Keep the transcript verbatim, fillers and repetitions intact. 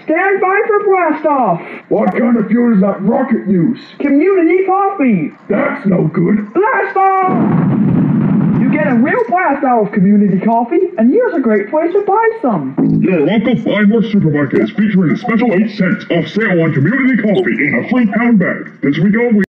Stand by for blast off! What kind of fuel does that rocket use? Community coffee! That's no good. Blast off! You get a real blast out of community coffee, and here's a great place to buy some. Your local Flyworth supermarket is featuring a special eight cents off sale on community coffee in a free pound bag. This week only.